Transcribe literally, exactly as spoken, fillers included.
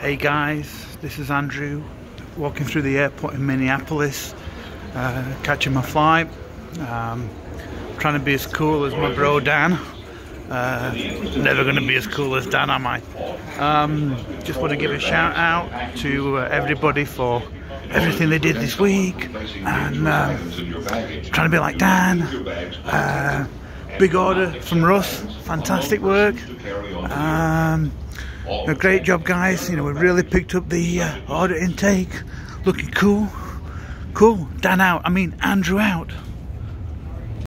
Hey guys, this is Andrew walking through the airport in Minneapolis, uh, catching my flight. Um, trying to be as cool as my bro Dan. Uh, never going to be as cool as Dan, am I? Um, just want to give a shout out to uh, everybody for everything they did this week, and uh, trying to be like Dan. Uh, big order from Russ, fantastic work. Um, a great job, guys. You know, we really picked up the uh, order intake. Looking cool. Cool. Dan out. I mean, Andrew out.